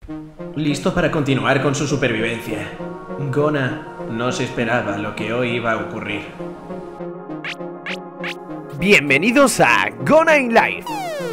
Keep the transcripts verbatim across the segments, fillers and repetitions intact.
Listo para continuar con su supervivencia. Gona no se esperaba lo que hoy iba a ocurrir. Bienvenidos a Gona in Life.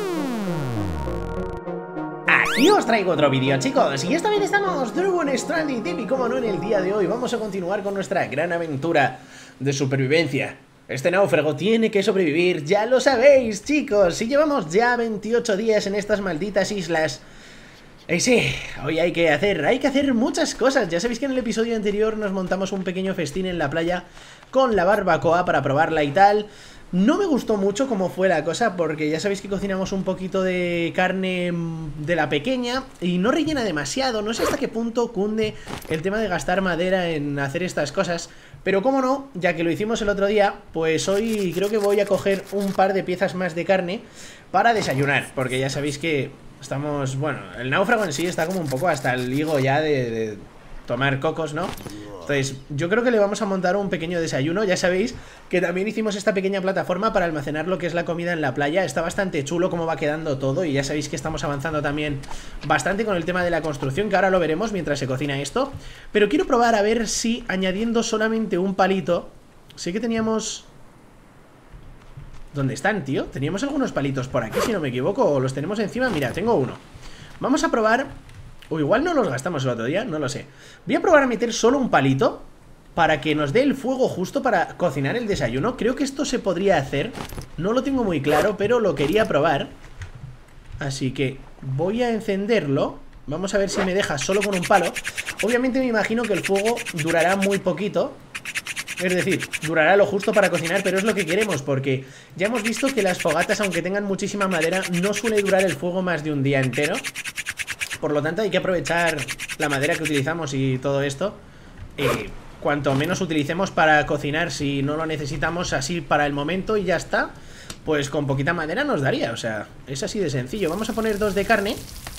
Aquí os traigo otro vídeo, chicos, y esta vez estamos Dragon Stranding Deep y como no, en el día de hoy vamos a continuar con nuestra gran aventura de supervivencia. Este náufrago tiene que sobrevivir, ya lo sabéis, chicos, si llevamos ya veintiocho días en estas malditas islas. Y sí, hoy hay que hacer, hay que hacer muchas cosas. Ya sabéis que en el episodio anterior nos montamos un pequeño festín en la playa con la barbacoa para probarla y tal. No me gustó mucho cómo fue la cosa, porque ya sabéis que cocinamos un poquito de carne de la pequeña y no rellena demasiado. No sé hasta qué punto cunde el tema de gastar madera en hacer estas cosas, pero como no, ya que lo hicimos el otro día, pues hoy creo que voy a coger un par de piezas más de carne para desayunar, porque ya sabéis que estamos, bueno, el náufrago en sí está como un poco hasta el higo ya de, de tomar cocos, ¿no? Entonces, yo creo que le vamos a montar un pequeño desayuno. Ya sabéis que también hicimos esta pequeña plataforma para almacenar lo que es la comida en la playa. Está bastante chulo cómo va quedando todo. Y ya sabéis que estamos avanzando también bastante con el tema de la construcción, que ahora lo veremos mientras se cocina esto. Pero quiero probar a ver si añadiendo solamente un palito. Sí que teníamos... ¿Dónde están, tío? Teníamos algunos palitos por aquí, si no me equivoco. O los tenemos encima. Mira, tengo uno. Vamos a probar... O igual no los gastamos el otro día, no lo sé. Voy a probar a meter solo un palito para que nos dé el fuego justo para cocinar el desayuno. Creo que esto se podría hacer. No lo tengo muy claro, pero lo quería probar. Así que voy a encenderlo. Vamos a ver si me deja solo con un palo. Obviamente me imagino que el fuego durará muy poquito. Es decir, durará lo justo para cocinar, pero es lo que queremos, porque ya hemos visto que las fogatas, aunque tengan muchísima madera, no suele durar el fuego más de un día entero. Por lo tanto hay que aprovechar la madera que utilizamos y todo esto. eh, Cuanto menos utilicemos para cocinar, si no lo necesitamos así para el momento y ya está, pues con poquita madera nos daría. O sea, es así de sencillo. Vamos a poner dos de carne.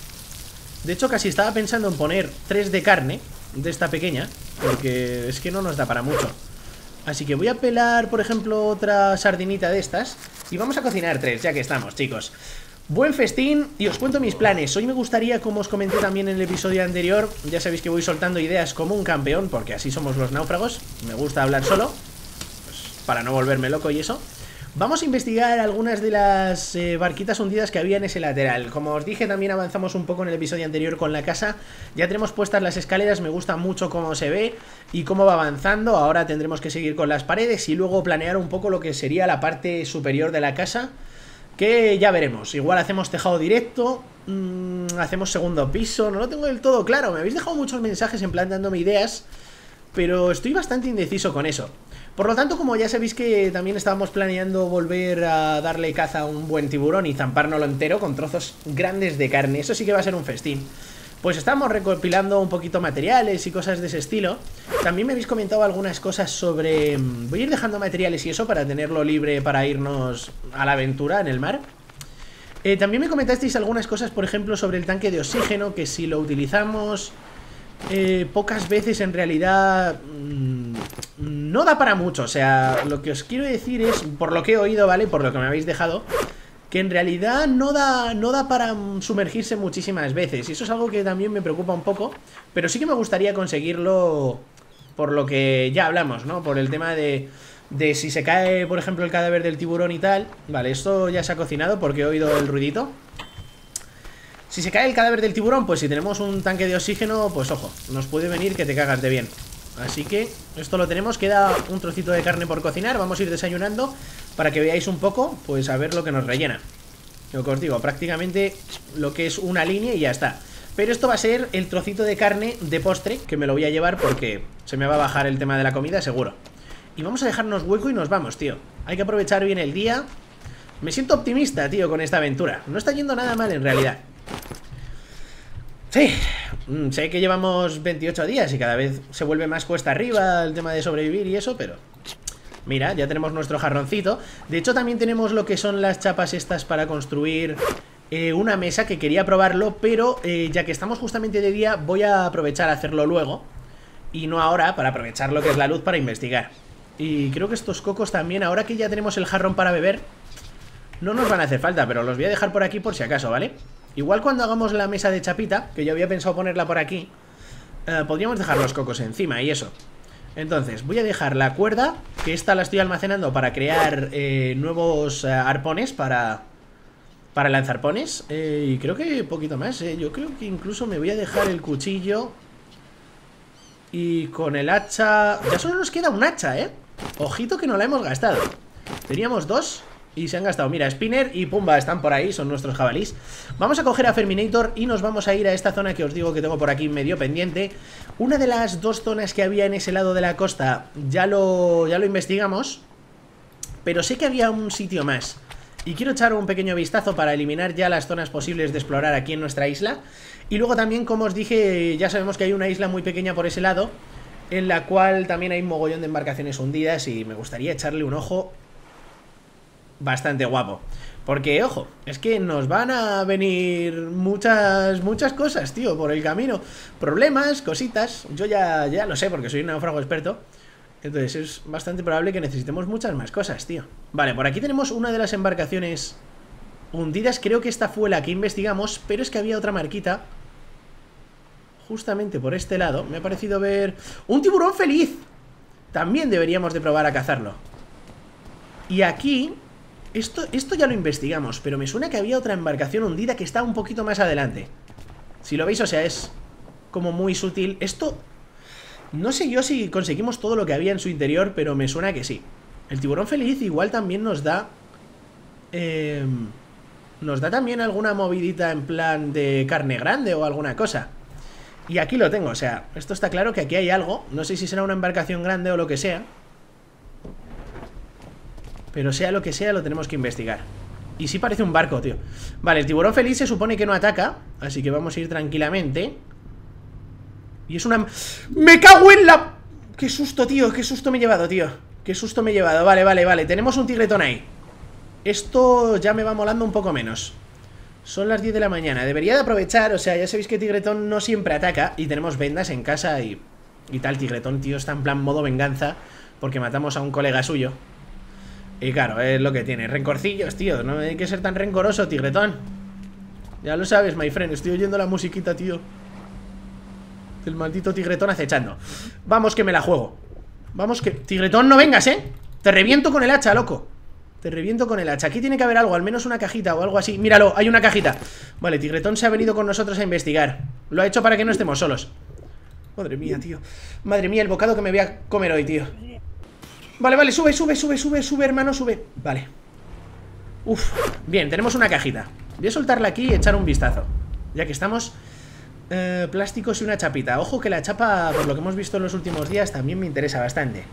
De hecho casi estaba pensando en poner tres de carne de esta pequeña, porque es que no nos da para mucho. Así que voy a pelar, por ejemplo, otra sardinita de estas y vamos a cocinar tres, ya que estamos, chicos. Buen festín, y os cuento mis planes. Hoy me gustaría, como os comenté también en el episodio anterior, ya sabéis que voy soltando ideas como un campeón, porque así somos los náufragos. Me gusta hablar solo, pues para no volverme loco y eso. Vamos a investigar algunas de las eh, barquitas hundidas que había en ese lateral. Como os dije, también avanzamos un poco en el episodio anterior con la casa. Ya tenemos puestas las escaleras, me gusta mucho cómo se ve y cómo va avanzando. Ahora tendremos que seguir con las paredes y luego planear un poco lo que sería la parte superior de la casa, que ya veremos. Igual hacemos tejado directo, mmm, hacemos segundo piso. No lo tengo del todo claro. Me habéis dejado muchos mensajes en plan dándome ideas, pero estoy bastante indeciso con eso. Por lo tanto, como ya sabéis que también estábamos planeando volver a darle caza a un buen tiburón y zampárnoslo entero con trozos grandes de carne, eso sí que va a ser un festín. Pues estamos recopilando un poquito materiales y cosas de ese estilo. También me habéis comentado algunas cosas sobre... Voy a ir dejando materiales y eso para tenerlo libre para irnos a la aventura en el mar. eh, También me comentasteis algunas cosas, por ejemplo, sobre el tanque de oxígeno, que si lo utilizamos eh, pocas veces en realidad mmm, no da para mucho. O sea, lo que os quiero decir es, por lo que he oído, ¿vale? Por lo que me habéis dejado, que en realidad no da, no da para sumergirse muchísimas veces. Y eso es algo que también me preocupa un poco, pero sí que me gustaría conseguirlo, por lo que ya hablamos, ¿no? Por el tema de, de si se cae, por ejemplo, el cadáver del tiburón y tal. Vale, esto ya se ha cocinado porque he oído el ruidito. Si se cae el cadáver del tiburón, pues si tenemos un tanque de oxígeno, pues ojo, nos puede venir que te cagas de bien. Así que esto lo tenemos, queda un trocito de carne por cocinar. Vamos a ir desayunando para que veáis un poco, pues a ver lo que nos rellena. Lo que os digo, prácticamente lo que es una línea y ya está. Pero esto va a ser el trocito de carne de postre, que me lo voy a llevar porque se me va a bajar el tema de la comida seguro. Y vamos a dejarnos hueco y nos vamos, tío. Hay que aprovechar bien el día. Me siento optimista, tío, con esta aventura. No está yendo nada mal en realidad. Sí, sé que llevamos veintiocho días y cada vez se vuelve más cuesta arriba el tema de sobrevivir y eso, pero... Mira, ya tenemos nuestro jarroncito. De hecho también tenemos lo que son las chapas estas para construir eh, una mesa, que quería probarlo, pero eh, ya que estamos justamente de día, voy a aprovechar a hacerlo luego y no ahora, para aprovechar lo que es la luz para investigar. Y creo que estos cocos también, ahora que ya tenemos el jarrón para beber, no nos van a hacer falta, pero los voy a dejar por aquí por si acaso, ¿vale? Igual cuando hagamos la mesa de chapita, que yo había pensado ponerla por aquí, eh, podríamos dejar los cocos encima y eso. Entonces, voy a dejar la cuerda, que esta la estoy almacenando para crear eh, nuevos eh, arpones para, para lanzarpones. Eh, y creo que poquito más, eh. Yo creo que incluso me voy a dejar el cuchillo. Y con el hacha... Ya solo nos queda un hacha, ¿eh? Ojito que no la hemos gastado. Teníamos dos y se han gastado. Mira, Spinner y Pumba están por ahí, son nuestros jabalís. Vamos a coger a Ferminator y nos vamos a ir a esta zona que os digo que tengo por aquí medio pendiente. Una de las dos zonas que había en ese lado de la costa ya lo, ya lo investigamos, pero sé que había un sitio más y quiero echar un pequeño vistazo para eliminar ya las zonas posibles de explorar aquí en nuestra isla. Y luego también, como os dije, ya sabemos que hay una isla muy pequeña por ese lado, en la cual también hay un mogollón de embarcaciones hundidas y me gustaría echarle un ojo bastante guapo. Porque, ojo, es que nos van a venir muchas, muchas cosas, tío, por el camino. Problemas, cositas, yo ya, ya lo sé porque soy un náufrago experto. Entonces es bastante probable que necesitemos muchas más cosas, tío. Vale, por aquí tenemos una de las embarcaciones hundidas. Creo que esta fue la que investigamos, pero es que había otra marquita justamente por este lado. Me ha parecido ver un tiburón feliz. También deberíamos de probar a cazarlo. Y aquí esto, esto ya lo investigamos, pero me suena que había otra embarcación hundida que está un poquito más adelante. Si lo veis, o sea, es como muy sutil. Esto, no sé yo si conseguimos todo lo que había en su interior, pero me suena que sí. El tiburón feliz igual también nos da eh, Nos da también alguna movidita en plan de carne grande o alguna cosa. Y aquí lo tengo, o sea, esto está claro que aquí hay algo. No sé si será una embarcación grande o lo que sea, pero sea lo que sea, lo tenemos que investigar. Y sí parece un barco, tío. Vale, el tiburón feliz se supone que no ataca, así que vamos a ir tranquilamente. Y es una... ¡Me cago en la... ¡Qué susto, tío! ¡Qué susto me he llevado, tío! ¡Qué susto me he llevado! Vale, vale, vale. Tenemos un tigretón ahí. Esto ya me va molando un poco menos. Son las diez de la mañana. Debería de aprovechar, o sea, ya sabéis que tigretón no siempre ataca. Y tenemos vendas en casa y... Y tal, tigretón, tío, está en plan modo venganza porque matamos a un colega suyo. Y claro, es lo que tiene. Rencorcillos, tío. No hay que ser tan rencoroso, tigretón. Ya lo sabes, my friend. Estoy oyendo la musiquita, tío. El maldito tigretón acechando. Vamos que me la juego. Vamos que... Tigretón, no vengas, ¿eh? Te reviento con el hacha, loco. Te reviento con el hacha. Aquí tiene que haber algo, al menos una cajita o algo así. Míralo, hay una cajita. Vale, tigretón se ha venido con nosotros a investigar. Lo ha hecho para que no estemos solos. Madre mía, tío. Madre mía, el bocado que me voy a comer hoy, tío. Vale, vale, sube, sube, sube, sube, sube, hermano, sube. Vale. Uf, bien, tenemos una cajita. Voy a soltarla aquí y echar un vistazo. Ya que estamos... Eh, plásticos y una chapita. Ojo que la chapa, por lo que hemos visto en los últimos días, también me interesa bastante.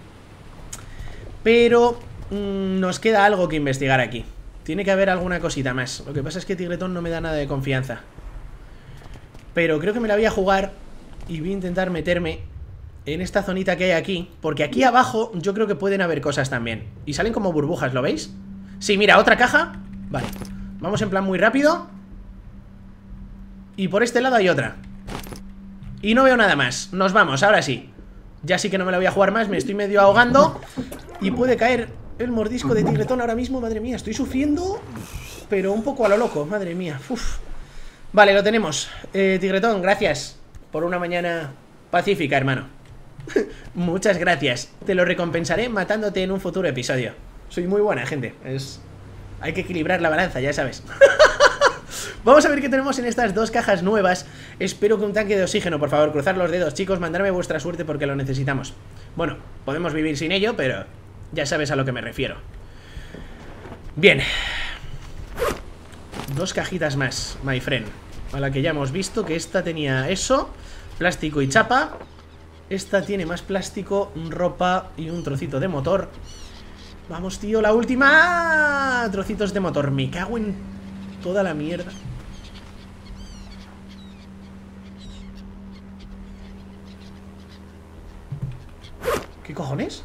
Pero mmm, nos queda algo que investigar aquí. Tiene que haber alguna cosita más. Lo que pasa es que tigretón no me da nada de confianza. Pero creo que me la voy a jugar y voy a intentar meterme en esta zonita que hay aquí, porque aquí abajo yo creo que pueden haber cosas también. Y salen como burbujas, ¿lo veis? Sí, mira, otra caja. Vale, vamos en plan muy rápido. Y por este lado hay otra. Y no veo nada más. Nos vamos, ahora sí. Ya sí que no me la voy a jugar más, me estoy medio ahogando. Y puede caer el mordisco de tigretón ahora mismo. Madre mía, estoy sufriendo, pero un poco a lo loco, madre mía. Uf. Vale, lo tenemos. eh, Tigretón, gracias por una mañana pacífica, hermano. Muchas gracias. Te lo recompensaré matándote en un futuro episodio. Soy muy buena gente. Es... Hay que equilibrar la balanza, ya sabes. Vamos a ver qué tenemos en estas dos cajas nuevas. Espero que un tanque de oxígeno, por favor, cruzar los dedos, chicos, mandarme vuestra suerte porque lo necesitamos. Bueno, podemos vivir sin ello, pero ya sabes a lo que me refiero. Bien. Dos cajitas más, my friend. A la que ya hemos visto que esta tenía eso, plástico y chapa. Esta tiene más plástico, ropa y un trocito de motor. Vamos, tío, la última. Trocitos de motor, me cago en toda la mierda. ¿Qué cojones?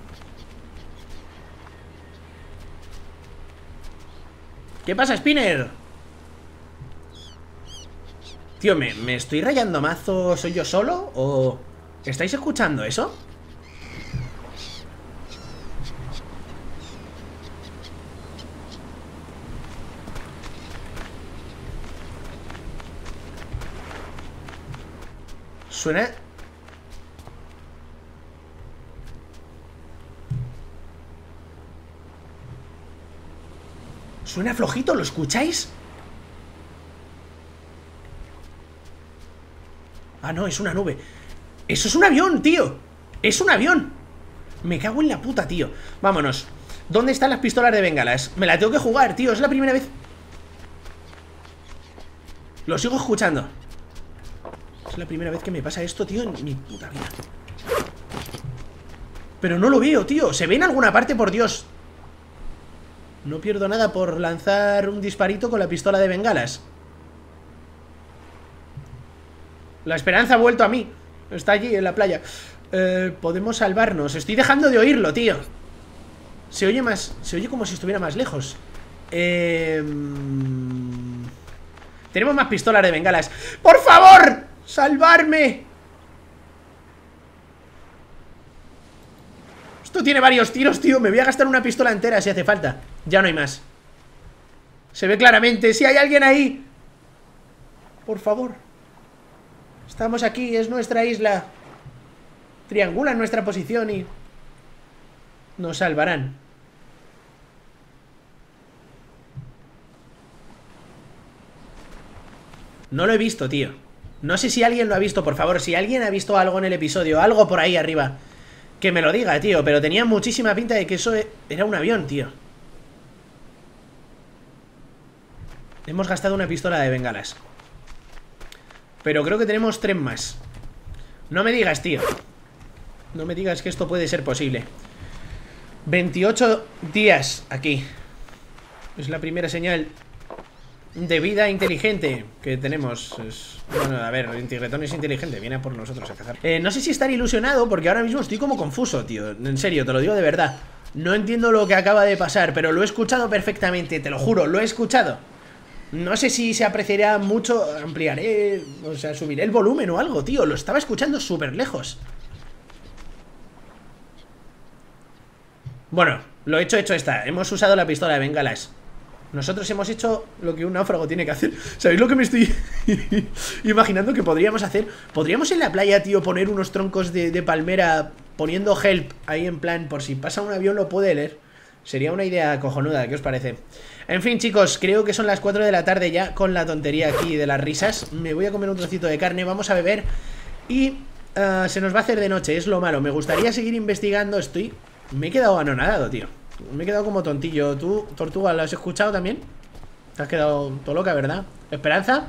¿Qué pasa, Spinner? Tío, ¿me, me estoy rayando mazo? ¿Soy yo solo? ¿O estáis escuchando eso? Suena... Suena flojito, ¿lo escucháis? Ah, no, es una nube. ¡Eso es un avión, tío! ¡Es un avión! Me cago en la puta, tío. Vámonos. ¿Dónde están las pistolas de bengalas? Me la tengo que jugar, tío. Es la primera vez. Lo sigo escuchando. Es la primera vez que me pasa esto, tío, en mi puta vida. Pero no lo veo, tío. ¿Se ve en alguna parte, por Dios? No pierdo nada por lanzar un disparito con la pistola de bengalas. La esperanza ha vuelto a mí. Está allí en la playa. eh, Podemos salvarnos. Estoy dejando de oírlo, tío. Se oye más... Se oye como si estuviera más lejos. eh... Tenemos más pistolas de bengalas. ¡Por favor! ¡Salvarme! Esto tiene varios tiros, tío. Me voy a gastar una pistola entera si hace falta. Ya no hay más. Se ve claramente. Si hay alguien ahí. Por favor. Estamos aquí, es nuestra isla. Triangulan nuestra posición y... nos salvarán. No lo he visto, tío. No sé si alguien lo ha visto, por favor. Si alguien ha visto algo en el episodio, algo por ahí arriba, que me lo diga, tío. Pero tenía muchísima pinta de que eso era un avión, tío. Hemos gastado una pistola de bengalas. Pero creo que tenemos tres más. No me digas, tío. No me digas que esto puede ser posible. veintiocho días aquí. Es la primera señal de vida inteligente que tenemos. Es... Bueno, a ver, el tigretón es inteligente. Viene a por nosotros a cazar. eh, No sé si estar ilusionado, porque ahora mismo estoy como confuso, tío. En serio, te lo digo de verdad. No entiendo lo que acaba de pasar, pero lo he escuchado perfectamente. Te lo juro, lo he escuchado. No sé si se apreciará mucho. Ampliaré, o sea, subiré el volumen o algo, tío. Lo estaba escuchando súper lejos. Bueno, lo hecho, hecho está. Hemos usado la pistola de bengalas. Nosotros hemos hecho lo que un náufrago tiene que hacer. ¿Sabéis lo que me estoy imaginando que podríamos hacer? Podríamos en la playa, tío, poner unos troncos de, de palmera poniendo help ahí en plan, por si pasa un avión lo puede leer. Sería una idea cojonuda, ¿qué os parece? En fin, chicos, creo que son las cuatro de la tarde ya con la tontería aquí de las risas. Me voy a comer un trocito de carne, vamos a beber y uh, se nos va a hacer de noche, es lo malo. Me gustaría seguir investigando, estoy... Me he quedado anonadado, tío. Me he quedado como tontillo. ¿Tú, Tortuga, lo has escuchado también? Te has quedado todo loca, ¿verdad? ¿Esperanza?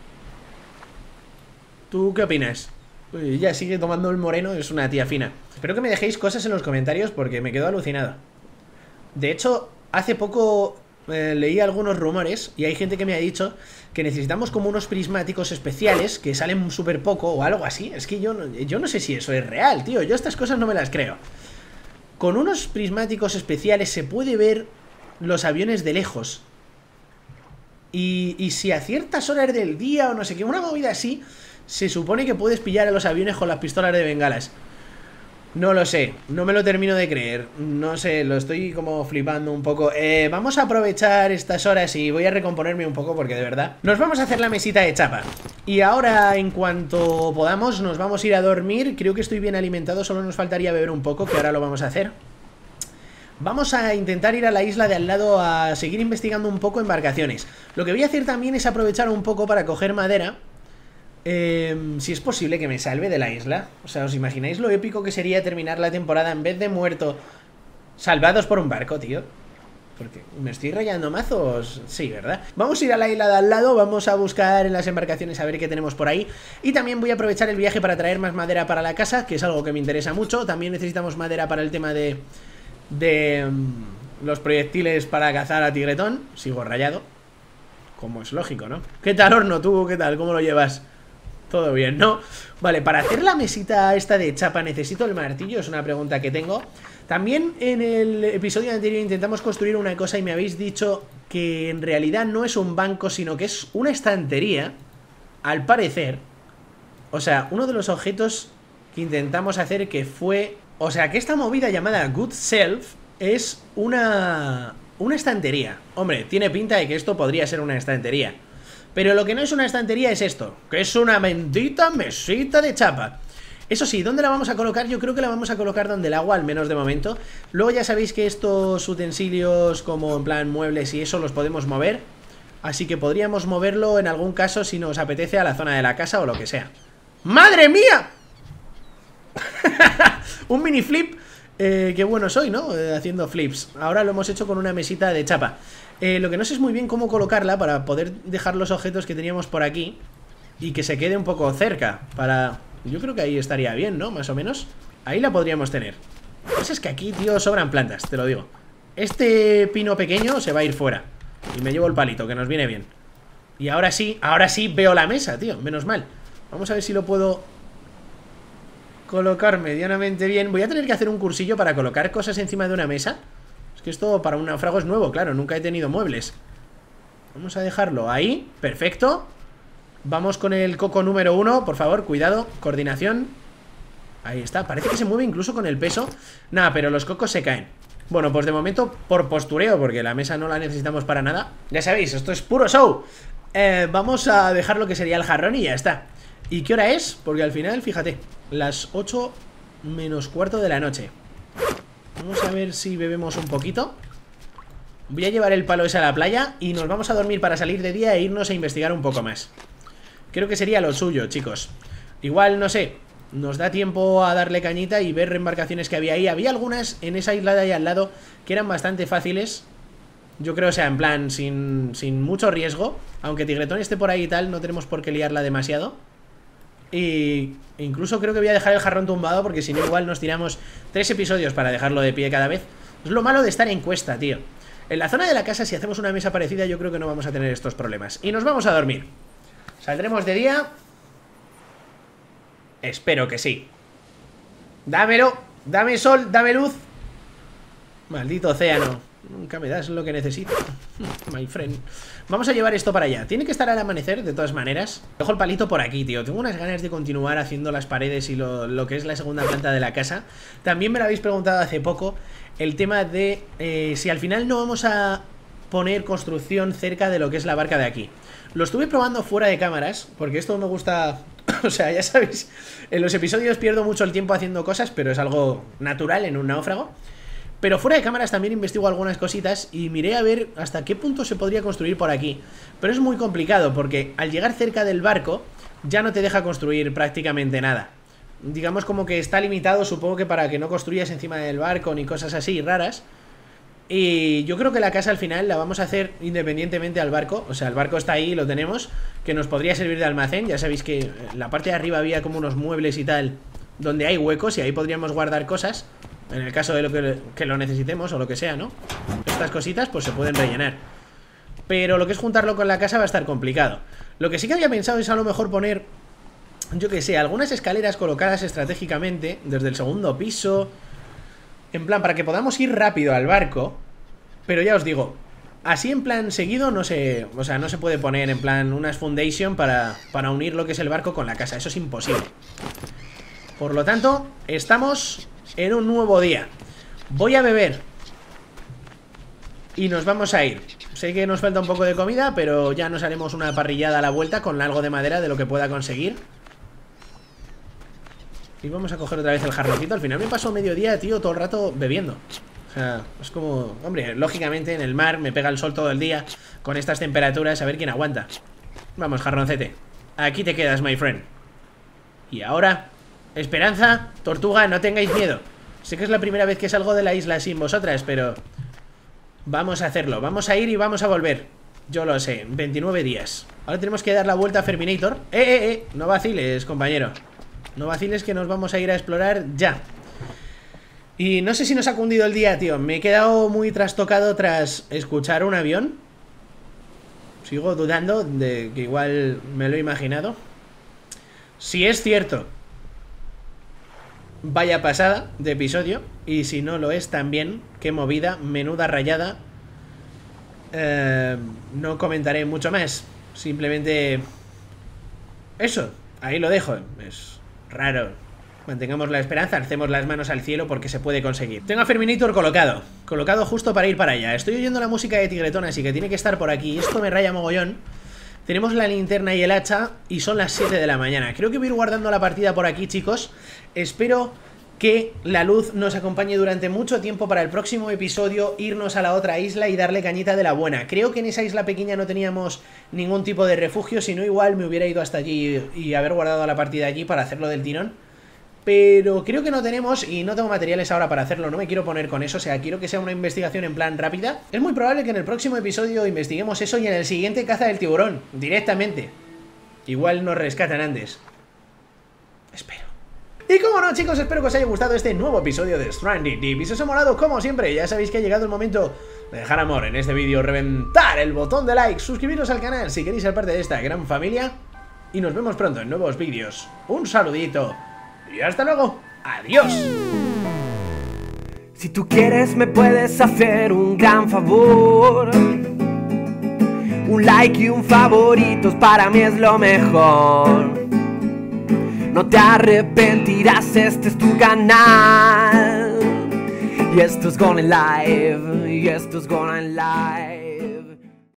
¿Tú qué opinas? Uy, ella sigue tomando el moreno, es una tía fina. Espero que me dejéis cosas en los comentarios porque me quedo alucinado. De hecho, hace poco eh, leí algunos rumores y hay gente que me ha dicho que necesitamos como unos prismáticos especiales que salen súper poco o algo así. Es que yo no, yo no sé si eso es real, tío. Yo estas cosas no me las creo. Con unos prismáticos especiales se puede ver los aviones de lejos. Y, y si a ciertas horas del día o no sé qué, una movida así, se supone que puedes pillar a los aviones con las pistolas de bengalas. No lo sé, no me lo termino de creer. No sé, lo estoy como flipando un poco. eh, Vamos a aprovechar estas horas y voy a recomponerme un poco porque de verdad nos vamos a hacer la mesita de chapa. Y ahora en cuanto podamos nos vamos a ir a dormir. Creo que estoy bien alimentado, solo nos faltaría beber un poco, que ahora lo vamos a hacer. Vamos a intentar ir a la isla de al lado a seguir investigando un poco embarcaciones. Lo que voy a hacer también es aprovechar un poco para coger madera. Eh, si es posible que me salve de la isla. O sea, ¿os imagináis lo épico que sería terminar la temporada en vez de muerto salvados por un barco, tío? Porque me estoy rayando mazos. Sí, ¿verdad? Vamos a ir a la isla de al lado. Vamos a buscar en las embarcaciones a ver qué tenemos por ahí. Y también voy a aprovechar el viaje para traer más madera para la casa, que es algo que me interesa mucho. También necesitamos madera para el tema de De um, los proyectiles para cazar a tigretón. Sigo rayado, como es lógico, ¿no? ¿Qué tal, horno? ¿Tú qué tal? ¿Cómo lo llevas? Todo bien, ¿no? Vale, para hacer la mesita esta de chapa necesito el martillo, es una pregunta que tengo. También en el episodio anterior intentamos construir una cosa y me habéis dicho que en realidad no es un banco, sino que es una estantería, al parecer. O sea, uno de los objetos que intentamos hacer que fue... O sea, que esta movida llamada Good Self es una... una estantería. Hombre, tiene pinta de que esto podría ser una estantería. Pero lo que no es una estantería es esto, que es una bendita mesita de chapa. Eso sí, ¿dónde la vamos a colocar? Yo creo que la vamos a colocar donde el agua, al menos de momento. Luego ya sabéis que estos utensilios, como en plan muebles y eso, los podemos mover. Así que podríamos moverlo en algún caso si nos apetece a la zona de la casa o lo que sea. ¡Madre mía! Un mini flip. Eh, qué bueno soy, ¿no? Eh, haciendo flips. Ahora lo hemos hecho con una mesita de chapa. eh, Lo que no sé es muy bien cómo colocarla para poder dejar los objetos que teníamos por aquí y que se quede un poco cerca. Para... Yo creo que ahí estaría bien, ¿no? Más o menos. Ahí la podríamos tener. Lo que pasa es que aquí, tío, sobran plantas, te lo digo. Este pino pequeño se va a ir fuera. Y me llevo el palito, que nos viene bien. Y ahora sí, ahora sí veo la mesa, tío. Menos mal. Vamos a ver si lo puedo colocar medianamente bien. Voy a tener que hacer un cursillo para colocar cosas encima de una mesa. Es que esto para un náufrago es nuevo, claro. Nunca he tenido muebles. Vamos a dejarlo ahí, perfecto. Vamos con el coco número uno, por favor, cuidado, coordinación. Ahí está, parece que se mueve incluso con el peso. Nada, pero los cocos se caen. Bueno, pues de momento por postureo, porque la mesa no la necesitamos para nada. Ya sabéis, esto es puro show. eh, Vamos a dejar lo que sería el jarrón y ya está. ¿Y qué hora es? Porque al final, fíjate, las ocho menos cuarto de la noche. Vamos a ver si bebemos un poquito. Voy a llevar el palo ese a la playa y nos vamos a dormir para salir de día e irnos a investigar un poco más. Creo que sería lo suyo, chicos. Igual, no sé, nos da tiempo a darle cañita y ver reembarcaciones que había ahí. Había algunas en esa isla de ahí al lado que eran bastante fáciles. Yo creo, o sea, en plan, sin, sin mucho riesgo. Aunque Tigretón esté por ahí y tal, no tenemos por qué liarla demasiado. Y incluso creo que voy a dejar el jarrón tumbado, porque si no igual nos tiramos tres episodios para dejarlo de pie cada vez. Es lo malo de estar en cuesta, tío. En la zona de la casa, si hacemos una mesa parecida, yo creo que no vamos a tener estos problemas. Y nos vamos a dormir. ¿Saldremos de día? Espero que sí. Dámelo, dame sol, dame luz. Maldito océano, nunca me das lo que necesito. My friend. Vamos a llevar esto para allá. Tiene que estar al amanecer, de todas maneras. Dejo el palito por aquí, tío. Tengo unas ganas de continuar haciendo las paredes y lo, lo que es la segunda planta de la casa. También me lo habéis preguntado hace poco. El tema de eh, si al final no vamos a poner construcción cerca de lo que es la barca de aquí. Lo estuve probando fuera de cámaras, porque esto me gusta. O sea, ya sabéis, en los episodios pierdo mucho el tiempo haciendo cosas, pero es algo natural en un náufrago. Pero fuera de cámaras también investigo algunas cositas y miré a ver hasta qué punto se podría construir por aquí. Pero es muy complicado, porque al llegar cerca del barco ya no te deja construir prácticamente nada. Digamos como que está limitado, supongo que para que no construyas encima del barco ni cosas así raras. Y yo creo que la casa al final la vamos a hacer independientemente al barco. O sea, el barco está ahí, lo tenemos, que nos podría servir de almacén. Ya sabéis que en la parte de arriba había como unos muebles y tal, donde hay huecos y ahí podríamos guardar cosas en el caso de lo que, que lo necesitemos o lo que sea, ¿no? Estas cositas pues se pueden rellenar. Pero lo que es juntarlo con la casa va a estar complicado. Lo que sí que había pensado es a lo mejor poner, yo que sé, algunas escaleras colocadas estratégicamente desde el segundo piso, en plan, para que podamos ir rápido al barco. Pero ya os digo, así en plan seguido no se, o sea, no se puede poner en plan unas foundation para, para unir lo que es el barco con la casa. Eso es imposible. Por lo tanto, estamos en un nuevo día. Voy a beber y nos vamos a ir. Sé que nos falta un poco de comida, pero ya nos haremos una parrillada a la vuelta con algo de madera de lo que pueda conseguir. Y vamos a coger otra vez el jarroncito. Al final me paso mediodía, tío, todo el rato bebiendo. O sea, es como... Hombre, lógicamente en el mar me pega el sol todo el día. Con estas temperaturas, a ver quién aguanta. Vamos, jarroncete, aquí te quedas, my friend. Y ahora, Esperanza, Tortuga, no tengáis miedo. Sé que es la primera vez que salgo de la isla sin vosotras, pero... vamos a hacerlo, vamos a ir y vamos a volver. Yo lo sé, veintinueve días. Ahora tenemos que dar la vuelta a Ferminator. ¡Eh, eh, eh! No vaciles, compañero. No vaciles, que nos vamos a ir a explorar ya. Y no sé si nos ha cundido el día, tío. Me he quedado muy trastocado tras escuchar un avión. Sigo dudando de que igual me lo he imaginado. Si es cierto, vaya pasada de episodio. Y si no lo es también, qué movida, menuda rayada. eh, No comentaré mucho más. Simplemente eso, ahí lo dejo. Es raro. Mantengamos la esperanza, alcemos las manos al cielo porque se puede conseguir. Tengo a Ferminator colocado, colocado justo para ir para allá. Estoy oyendo la música de Tigretón, así que tiene que estar por aquí. Esto me raya mogollón. Tenemos la linterna y el hacha y son las siete de la mañana. Creo que voy a ir guardando la partida por aquí, chicos. Espero que la luz nos acompañe durante mucho tiempo para el próximo episodio, irnos a la otra isla y darle cañita de la buena. Creo que en esa isla pequeña no teníamos ningún tipo de refugio, si no igual me hubiera ido hasta allí y haber guardado la partida allí para hacerlo del tirón. Pero creo que no tenemos y no tengo materiales ahora para hacerlo, no me quiero poner con eso, o sea, quiero que sea una investigación en plan rápida. Es muy probable que en el próximo episodio investiguemos eso y en el siguiente caza del tiburón, directamente. Igual nos rescatan antes. Espero. Y como no, chicos, espero que os haya gustado este nuevo episodio de Stranded Deep. Y si os ha molado, como siempre, ya sabéis que ha llegado el momento de dejar amor en este vídeo, reventar el botón de like, suscribiros al canal si queréis ser parte de esta gran familia. Y nos vemos pronto en nuevos vídeos. Un saludito y hasta luego. Adiós. Si tú quieres me puedes hacer un gran favor. Un like y un favoritos para mí es lo mejor. No te arrepentirás, este es tu canal. Y esto es Gonna Live, y esto es Gonna Live.